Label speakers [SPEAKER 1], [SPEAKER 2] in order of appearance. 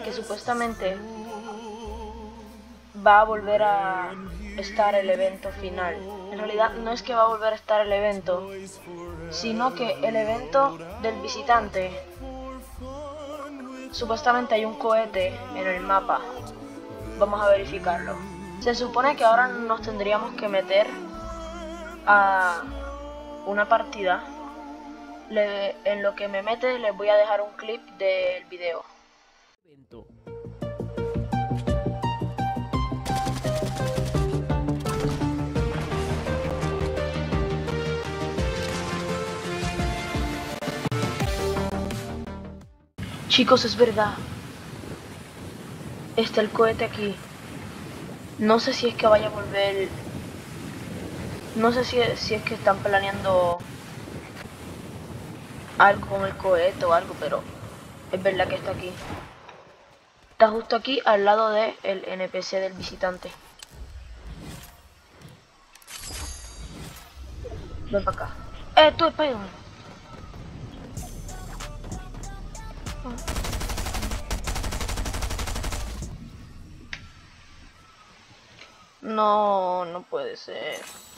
[SPEAKER 1] que supuestamente va a volver a estar el evento final. En realidad no es que va a volver a estar el evento, sino que el evento del visitante, supuestamente hay un cohete en el mapa. Vamos a verificarlo. Se supone que ahora nos tendríamos que meter a una partida. En lo que me mete les voy a dejar un clip del video. Chicos, es verdad. Está el cohete aquí. No sé si es que vaya a volver. No sé si es que están planeando algo con el cohete o algo, pero es verdad que está aquí. Está justo aquí al lado del NPC del visitante. Ven para acá. Tú, Spider-Man. No, no puede ser.